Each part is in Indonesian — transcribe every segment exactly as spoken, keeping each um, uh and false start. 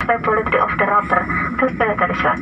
Stability of the router. Please pay attention.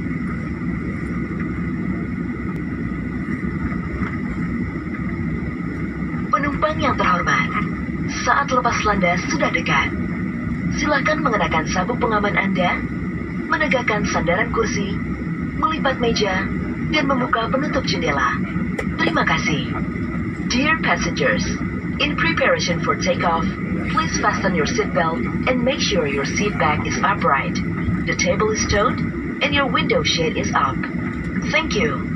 Penumpang yang terhormat, saat lepas landas sudah dekat. Silakan mengenakan sabuk pengaman Anda, menegakkan sandaran kursi, melipat meja, dan membuka penutup jendela. Terima kasih. Dear passengers, in preparation for takeoff, please fasten your seatbelt and make sure your seat back is upright. The table is stowed and your window shade is up. Thank you.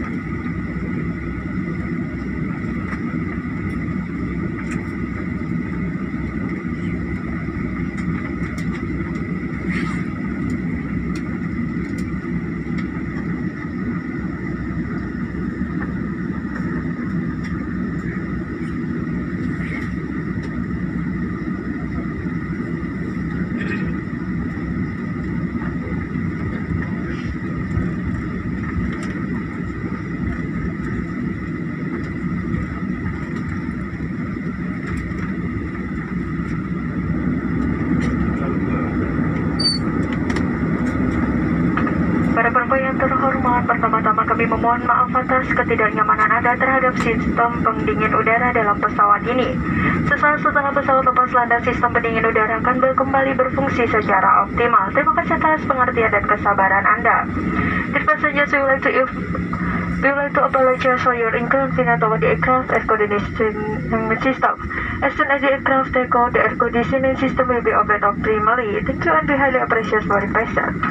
Para penumpang yang terhormat, pertama-tama kami memohon maaf atas ketidaknyamanan Anda terhadap sistem pendingin udara dalam pesawat ini. Sesaat setelah pesawat lepas landas, sistem pendingin udara akan kembali berfungsi secara optimal. Terima kasih atas pengertian dan kesabaran Anda. Dear passengers, we would like to if we would like to apologize for your inconvenience over the aircraft air conditioning system. As soon as the aircraft take off, the air conditioning system will be opened optimally. Thank you and we highly appreciate for your patience.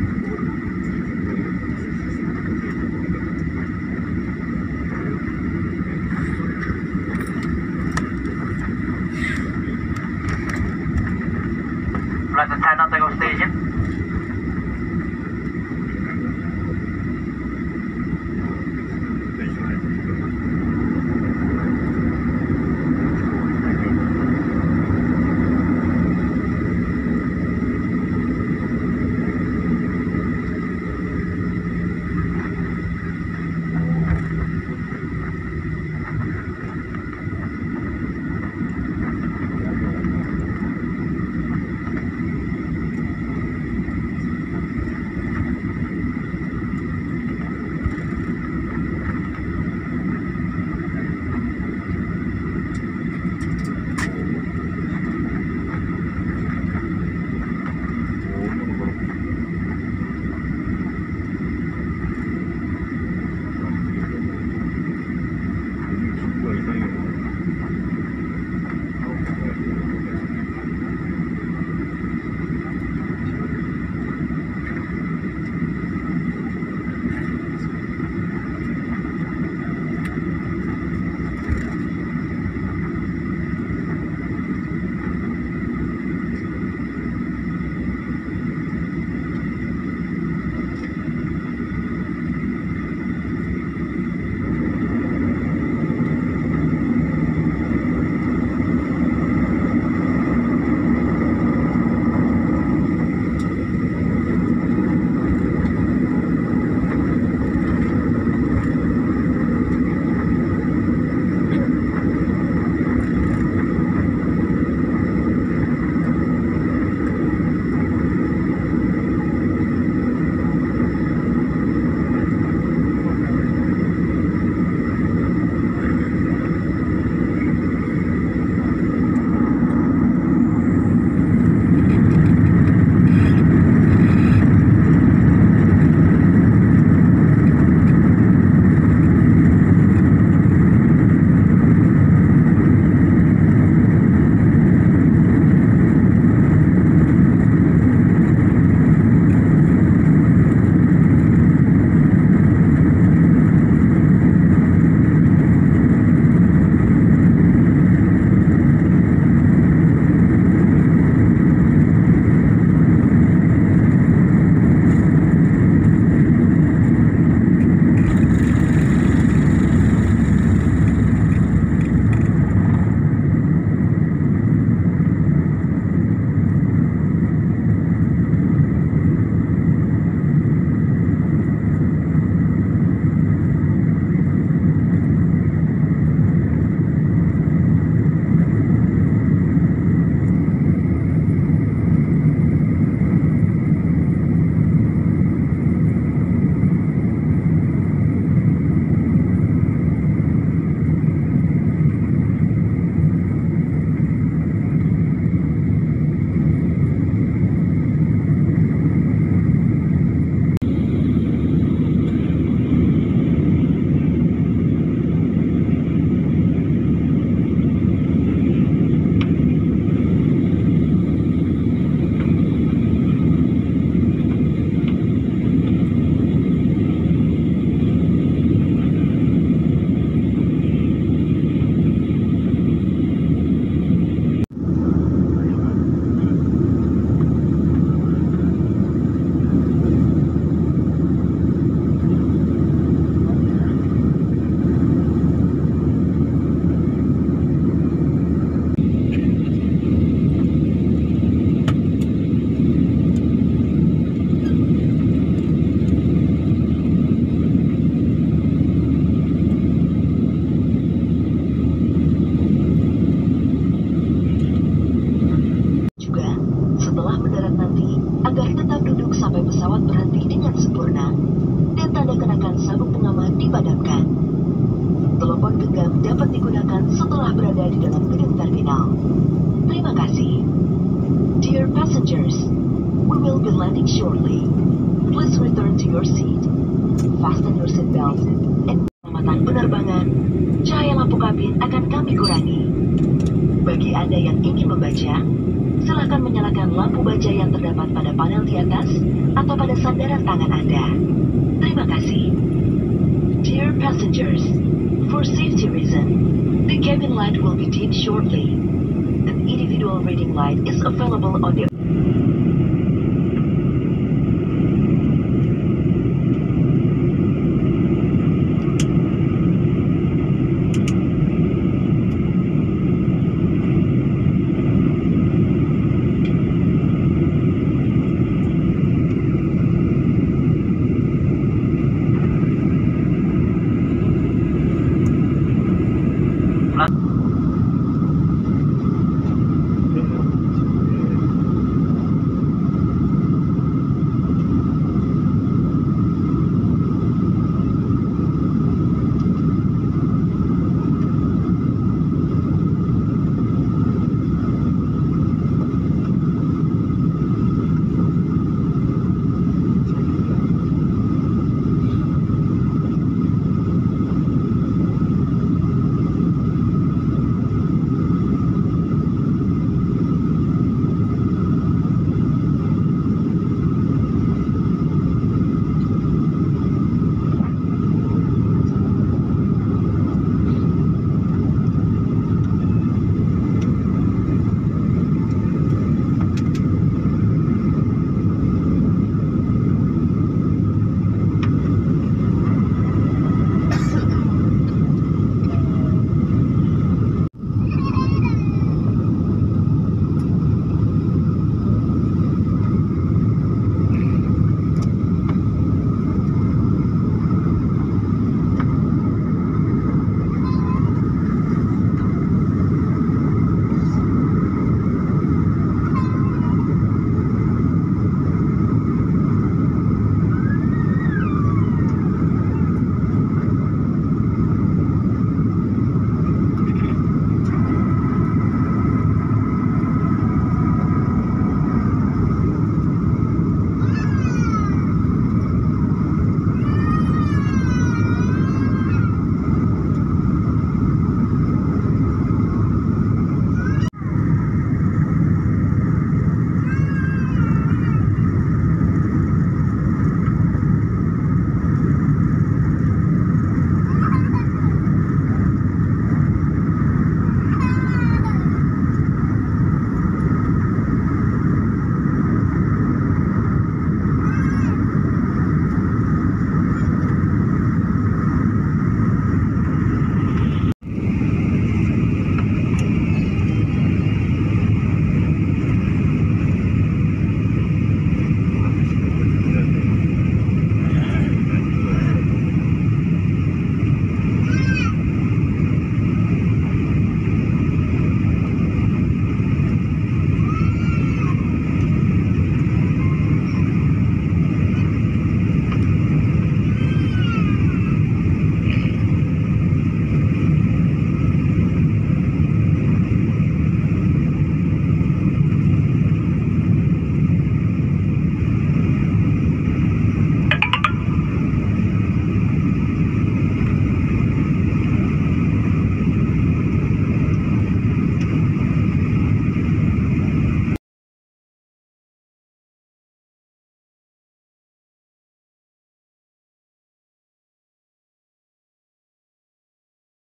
Flight attendant, take off station. agar tetap duduk sampai pesawat berhenti dengan sempurna dan tanda kenakan sabuk pengaman dipadamkan. Telepon genggam dapat digunakan setelah berada di dalam gedung terminal. Terima kasih. Dear passengers, we will be landing shortly. Please return to your seat. Fasten your seatbelt and keselamatan penerbangan. Cahaya lampu kabin akan kami kurangi. Bagi Anda yang ingin membaca, silakan menyalakan lampu baca yang terdapat pada panel di atas atau pada sandaran tangan Anda. Terima kasih. Dear passengers, for safety reason, the cabin light will be dimmed shortly. An individual reading light is available on the